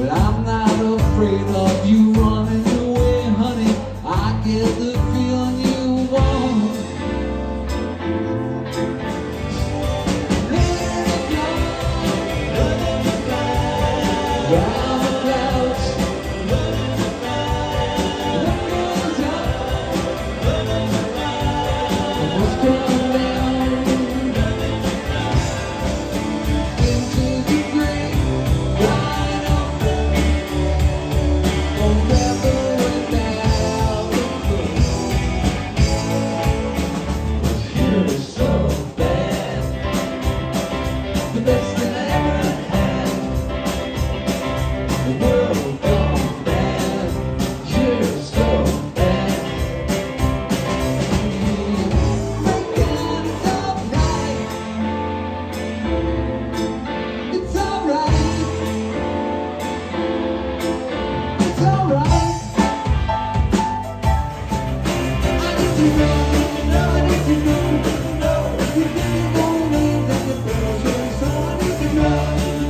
Well, I'm not afraid of you running away, honey. I get the feeling you want. Let it go, let it go. Down the clouds, let it go. Let it go, let it go. What's going down into the great wide open, forever without a clue. Here is so bad, the best that I ever had. The world gone bad. Here is so bad. Thinking it's alright. It's alright. It's alright. I need to know, I need to know, if you really won't leave, then the girls are so I need to know,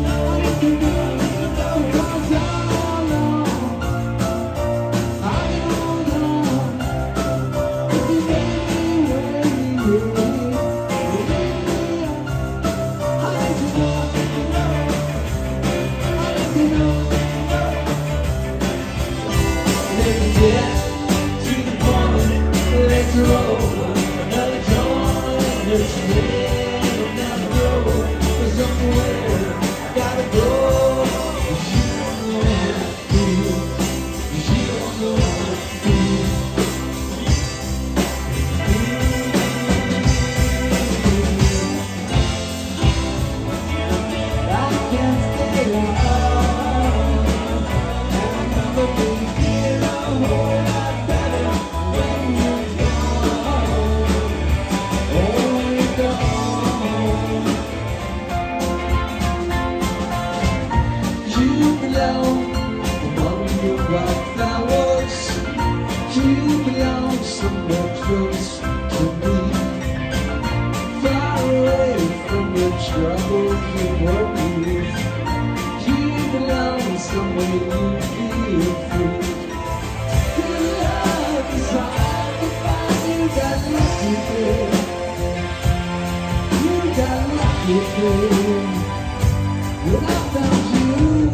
cause all along, I can hold on, if you make me wait, I need to know, I need to know. Let me get to the point, let's roll another joint, let's live down the road, for somewhere I gotta go. You don't know how it feels, you don't know how it feels. I can't stay on, and never be here a whole lot better when you're gone. Oh, you're gone. You belong among the white flowers. You belong somewhere close to me, far away from the troubles and worries. You belong somewhere you feel free. Your love is hard to find. You got lucky, girl. You got lucky, girl. When I found you,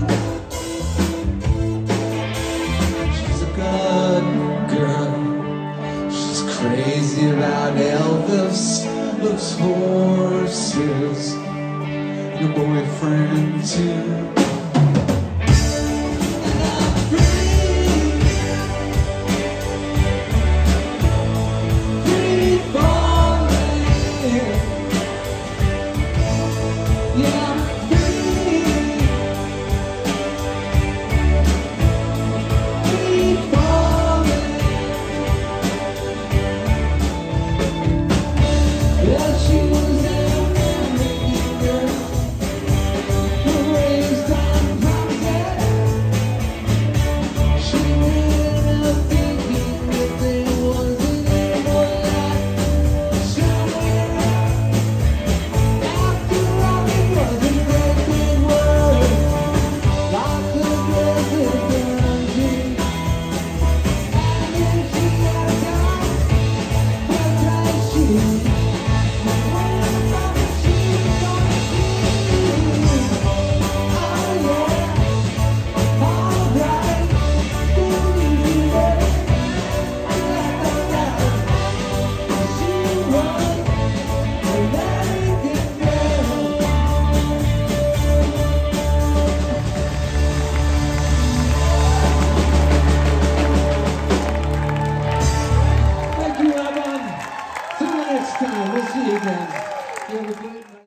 she's a good girl. She's crazy about Elvis, loves horses, and a boyfriend too.